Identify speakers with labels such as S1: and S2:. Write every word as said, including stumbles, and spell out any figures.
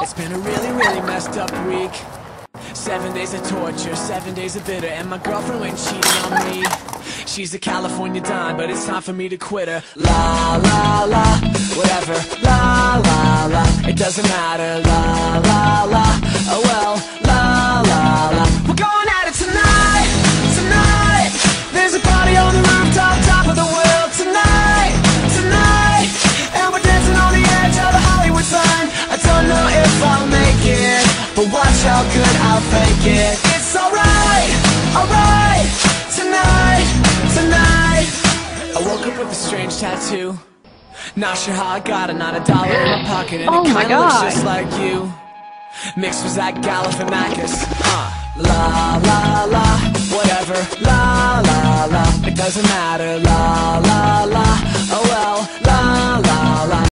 S1: It's been a really, really messed up week. Seven days of torture, seven days of bitter, and my girlfriend went cheating on me. She's a California dime, but it's time for me to quit her. La, la, la, whatever. La, la, la, it doesn't matter. La, la, la, oh well. La, la, la, we're going at it tonight, tonight. There's a party on the rooftop, top of the world tonight, tonight. And we're dancing on the edge of the Hollywood sign. I don't know if I'll make it, but watch how good I'll fake it. It's alright, alright, tonight, tonight. I woke up with a strange tattoo. Not sure how I got it, not a dollar in my pocket, and
S2: oh
S1: it kinda
S2: God.
S1: looks just like you. Mixed with Zach Galifianakis. Huh. La la la, whatever. La la la, it doesn't matter. La la la, oh well. La la